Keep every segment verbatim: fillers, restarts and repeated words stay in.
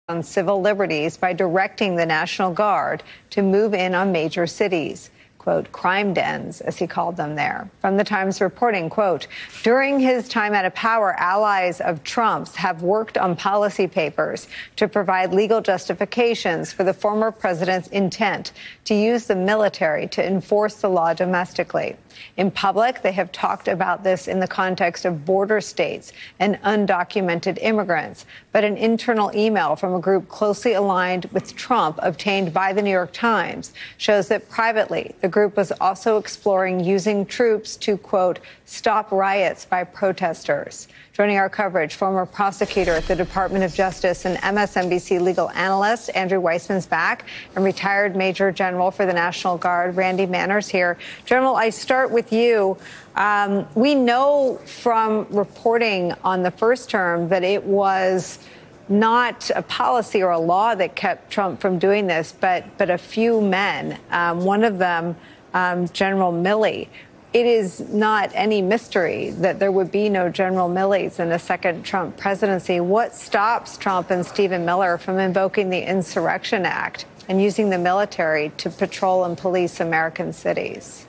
on civil liberties by directing the National Guard to move in on major cities. Quote, crime dens, as he called them there. From the Times reporting, quote, during his time out of power, allies of Trump's have worked on policy papers to provide legal justifications for the former president's intent to use the military to enforce the law domestically. In public, they have talked about this in the context of border states and undocumented immigrants. But an internal email from a group closely aligned with Trump obtained by the New York Times shows that privately, the group was also exploring using troops to, quote, stop riots by protesters. Joining our coverage, former prosecutor at the Department of Justice and M S N B C legal analyst Andrew Weissman's back, and retired Major General for the National Guard, Randy Manners here. General, I start with you. Um, we know from reporting on the first term that it was not a policy or a law that kept Trump from doing this, but but a few men, um, one of them, um, General Milley. It is not any mystery that there would be no General Millies in a second Trump presidency. What stops Trump and Stephen Miller from invoking the Insurrection Act and using the military to patrol and police American cities?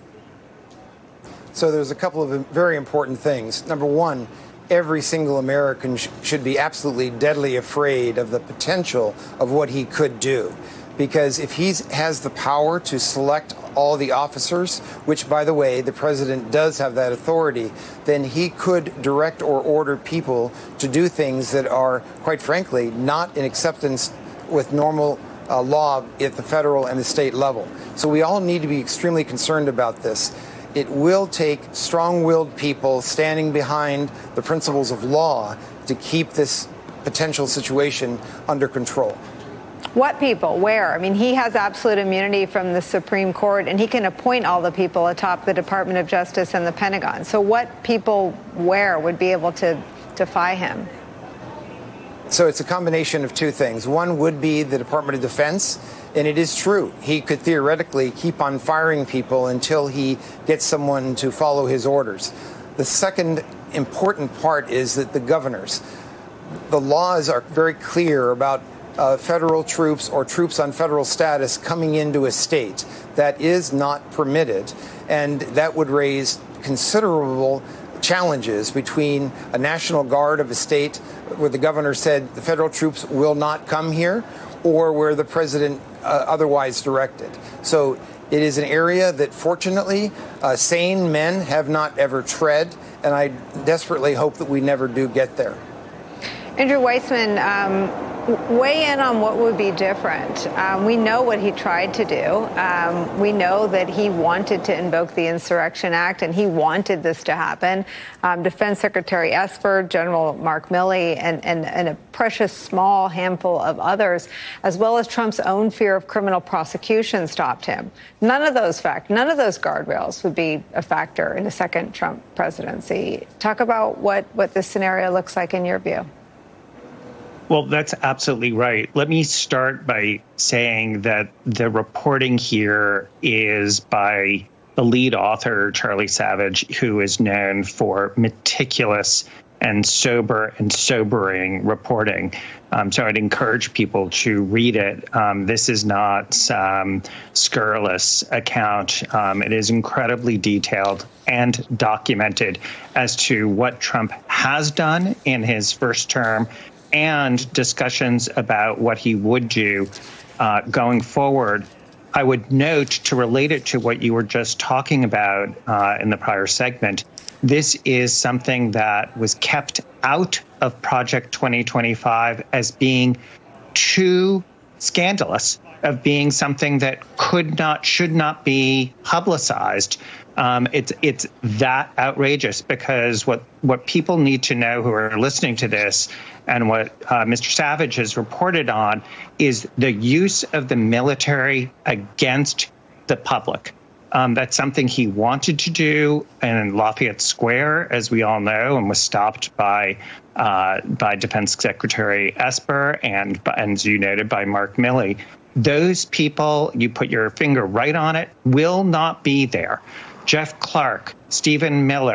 So there's a couple of very important things. Number one, every single American sh- should be absolutely deadly afraid of the potential of what he could do. Because if he has the power to select all the officers, which, by the way, the president does have that authority, then he could direct or order people to do things that are, quite frankly, not in acceptance with normal uh, law at the federal and the state level. So we all need to be extremely concerned about this. It will take strong-willed people standing behind the principles of law to keep this potential situation under control. What people? Where? I mean, he has absolute immunity from the Supreme Court, and he can appoint all the people atop the Department of Justice and the Pentagon. So what people where would be able to defy him? So it's a combination of two things. One would be the Department of Defense, and it is true. He could theoretically keep on firing people until he gets someone to follow his orders. The second important part is that the governors, the laws are very clear about Uh, federal troops or troops on federal status coming into a state. That is not permitted, and that would raise considerable challenges between a National Guard of a state where the governor said the federal troops will not come here, or where the president uh, otherwise directed. So it is an area that, fortunately, uh, sane men have not ever tread, and I desperately hope that we never do get there. Andrew Weissman, um, weigh in on what would be different. Um, we know what he tried to do. Um, we know that he wanted to invoke the Insurrection Act, and he wanted this to happen. Um, Defense Secretary Esper, General Mark Milley, and, and, and a precious small handful of others, as well as Trump's own fear of criminal prosecution, stopped him. None of those fact, none of those guardrails would be a factor in a second Trump presidency. Talk about what, what this scenario looks like in your view. Well, that's absolutely right. Let me start by saying that the reporting here is by the lead author, Charlie Savage, who is known for meticulous and sober and sobering reporting. Um, so I'd encourage people to read it. Um, this is not some scurrilous account. Um, it is incredibly detailed and documented as to what Trump has done in his first term, and discussions about what he would do uh, going forward. I would note, to relate it to what you were just talking about uh, in the prior segment, this is something that was kept out of Project twenty twenty-five as being too scandalous, of being something that could not, should not be publicized. Um, it's it's that outrageous, because what, what people need to know who are listening to this, and what uh, Mister Savage has reported on, is the use of the military against the public. Um, that's something he wanted to do in Lafayette Square, as we all know, and was stopped by uh, by Defense Secretary Esper and, and, as you noted, by Mark Milley. Those people, you put your finger right on it, will not be there. Jeff Clark, Stephen Miller,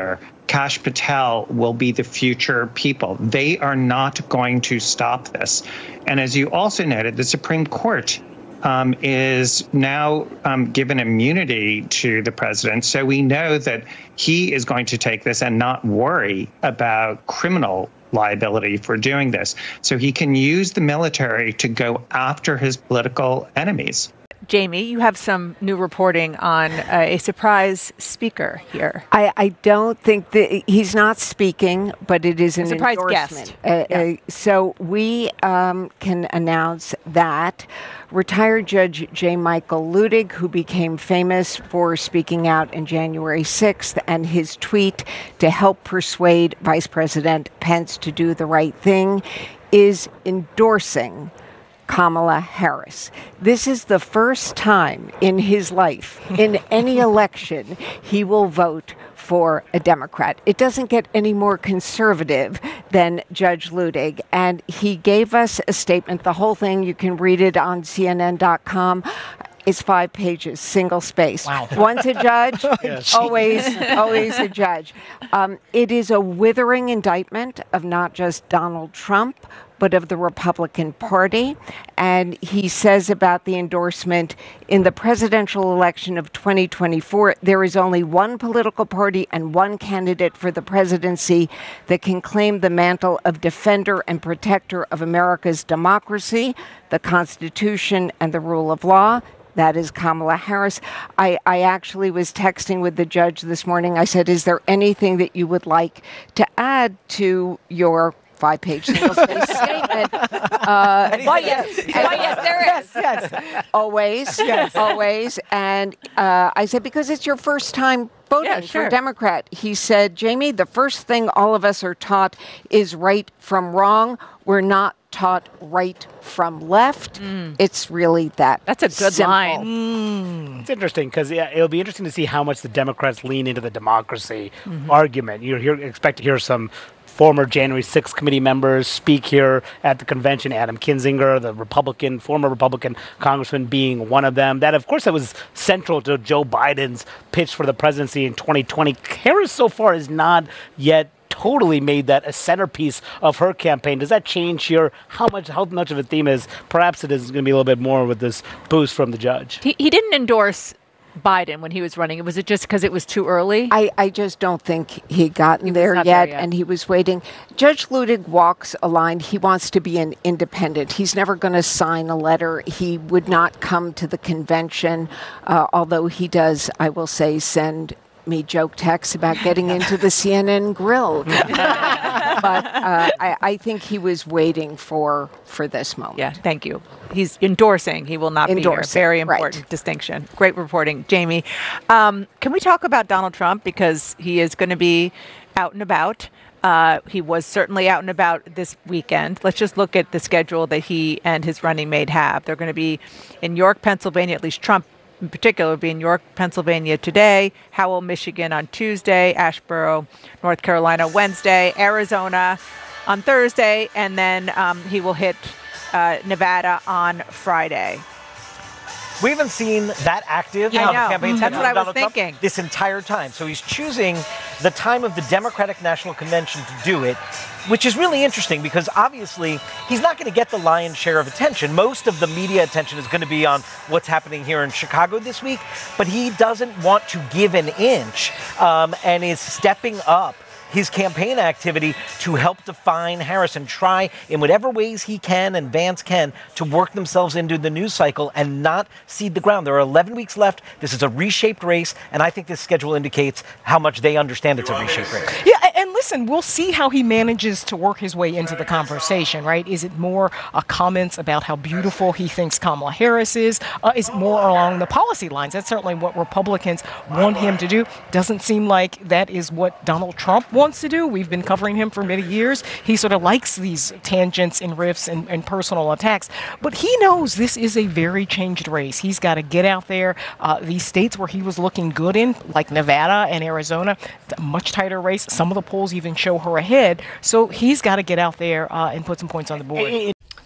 Kash Patel will be the future people. They are not going to stop this. And as you also noted, the Supreme Court um, is now um, given immunity to the president. So we know that he is going to take this and not worry about criminal liability for doing this. So he can use the military to go after his political enemies. Jamie, you have some new reporting on uh, a surprise speaker here. I, I don't think that he's not speaking, but it is an surprise endorsement. guest. Uh, Yeah. uh, so we um, can announce that retired Judge J. Michael Luttig, who became famous for speaking out on January sixth, and his tweet to help persuade Vice President Pence to do the right thing, is endorsing Kamala Harris. This is the first time in his life, in any election, he will vote for a Democrat. It doesn't get any more conservative than Judge Luttig. And he gave us a statement. The whole thing, you can read it on C N N dot com. It's five pages, single space. Wow. Once a judge, Yes. always, always a judge. Um, it is a withering indictment of not just Donald Trump, but of the Republican Party. And he says about the endorsement, in the presidential election of twenty twenty-four, there is only one political party and one candidate for the presidency that can claim the mantle of defender and protector of America's democracy, the Constitution, and the rule of law. That is Kamala Harris. I, I actually was texting with the judge this morning. I said, is there anything that you would like to add to your five-page single-space statement? Uh, Why, yes. Why, yes, there is. yes. Always. Yes. Always. And uh, I said, because it's your first time voting Yeah, sure. for Democrat. He said, Jamie, the first thing all of us are taught is right from wrong. We're not taught right from left. Mm. It's really that That's a good simple. line. Mm. It's interesting because yeah, it'll be interesting to see how much the Democrats lean into the democracy mm-hmm. argument. You hear, expect to hear some former January sixth committee members speak here at the convention. Adam Kinzinger, the Republican, former Republican congressman, being one of them. That, of course, that was central to Joe Biden's pitch for the presidency in twenty twenty. Harris so far has not yet totally made that a centerpiece of her campaign. Does that change here? How much how much of a theme is? Perhaps it is going to be a little bit more with this boost from the judge. He, he didn't endorse Biden when he was running. Was it just because it was too early? I, I just don't think he'd gotten He was there, not yet, there yet. and he was waiting. Judge Luttig walks a line. He wants to be an independent. He's never going to sign a letter. He would not come to the convention, uh, although he does, I will say, send me joke texts about getting into the C N N grill. but uh, I, I think he was waiting for for this moment. Yeah, thank you. He's endorsing. He will not Endorsing, be here. Very important right. distinction. Great reporting, Jamie. Um, can we talk about Donald Trump? Because he is going to be out and about. Uh, he was certainly out and about this weekend. Let's just look at the schedule that he and his running mate have. They're going to be in York, Pennsylvania, at least Trump in particular will be in York, Pennsylvania today, Howell, Michigan on Tuesday, Asheboro, North Carolina Wednesday, Arizona on Thursday, and then um, he will hit uh, Nevada on Friday. We haven't seen that active I on know. the campaign That's schedule what I of was Donald Trump thinking. this entire time. So he's choosing the time of the Democratic National Convention to do it, which is really interesting because obviously he's not going to get the lion's share of attention. Most of the media attention is going to be on what's happening here in Chicago this week, but he doesn't want to give an inch um, and is stepping up his campaign activity to help define Harris and try in whatever ways he can and Vance can to work themselves into the news cycle and not cede the ground. There are eleven weeks left. This is a reshaped race, and I think this schedule indicates how much they understand it's a reshaped race. Yeah, and listen, we'll see how he manages to work his way into the conversation, right? Is it more uh, comments about how beautiful he thinks Kamala Harris is? Uh, is it more along the policy lines? That's certainly what Republicans want him to do. Doesn't seem like that is what Donald Trump wants to do. We've been covering him for many years. He sort of likes these tangents and riffs and, and personal attacks. But he knows this is a very changed race. He's got to get out there. Uh, these states where he was looking good in, like Nevada and Arizona, it's a much tighter race. Some of the polls even show her ahead. So he's got to get out there uh, and put some points on the board.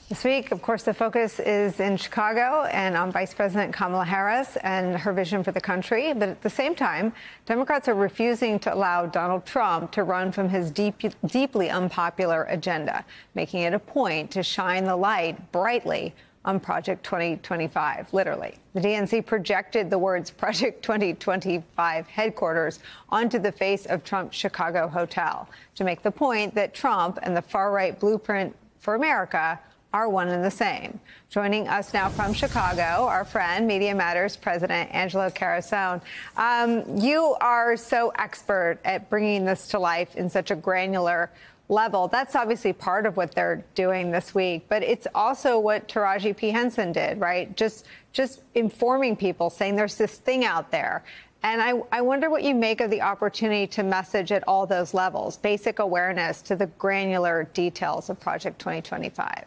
This week, of course, the focus is in Chicago and on Vice President Kamala Harris and her vision for the country. But at the same time, Democrats are refusing to allow Donald Trump to run from his deep, deeply unpopular agenda, making it a point to shine the light brightly on Project twenty twenty-five, literally. The D N C projected the words Project twenty twenty-five headquarters onto the face of Trump's Chicago hotel to make the point that Trump and the far-right blueprint for America are one and the same. Joining us now from Chicago, our friend, Media Matters President Angelo Carusone. Um, you are so expert at bringing this to life in such a granular level. That's obviously part of what they're doing this week, but it's also what Taraji P. Henson did, right? Just just informing people, saying there's this thing out there. And I, I wonder what you make of the opportunity to message at all those levels, basic awareness to the granular details of Project twenty twenty-five.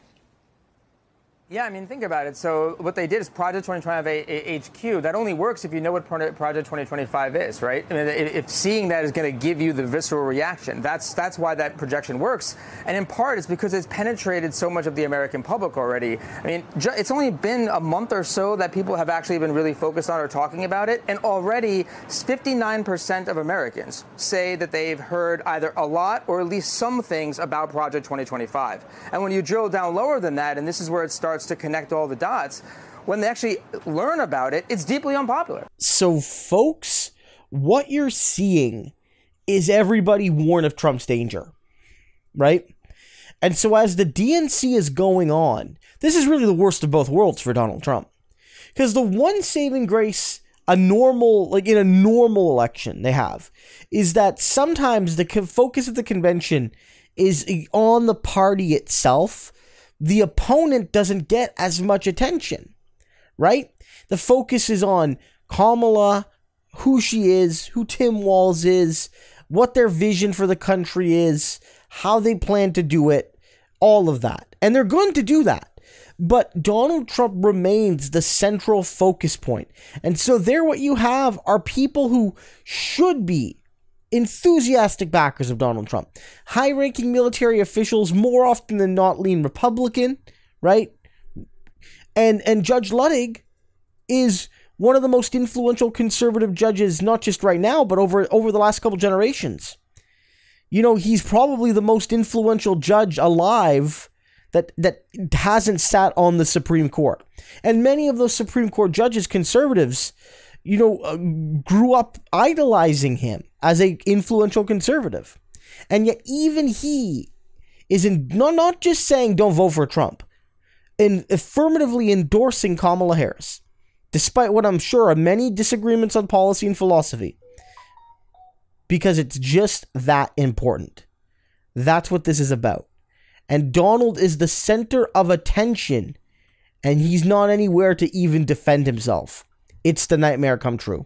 Yeah, I mean, think about it. So what they did is Project twenty twenty-five H Q. That only works if you know what Project twenty twenty-five is, right? I mean, if seeing that is going to give you the visceral reaction, that's that's why that projection works. And in part, it's because it's penetrated so much of the American public already. I mean, it's only been a month or so that people have actually been really focused on or talking about it. And already fifty-nine percent of Americans say that they've heard either a lot or at least some things about Project twenty twenty-five. And when you drill down lower than that, and this is where it starts to connect all the dots, when they actually learn about it, it's deeply unpopular. So, folks, what you're seeing is everybody warned of Trump's danger, right? And so as the D N C is going on, this is really the worst of both worlds for Donald Trump. Because the one saving grace, a normal, like in a normal election they have, is that sometimes the co- focus of the convention is on the party itself. The opponent doesn't get as much attention, right? The focus is on Kamala, who she is, who Tim Walz is, what their vision for the country is, how they plan to do it, all of that. And they're going to do that. But Donald Trump remains the central focus point. And so there what you have are people who should be enthusiastic backers of Donald Trump. High-ranking military officials, more often than not, lean Republican, right? And and Judge Luttig is one of the most influential conservative judges, not just right now, but over, over the last couple generations. You know, he's probably the most influential judge alive that, that hasn't sat on the Supreme Court. And many of those Supreme Court judges, conservatives, you know, uh, grew up idolizing him as a influential conservative. And yet even he is in, not, not just saying don't vote for Trump, in affirmatively endorsing Kamala Harris, despite what I'm sure are many disagreements on policy and philosophy, because it's just that important. That's what this is about. And Donald is the center of attention, and he's not anywhere to even defend himself. It's the nightmare come true.